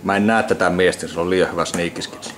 Mä en näe tätä miestä, se on liian hyvä sneakiskitsi.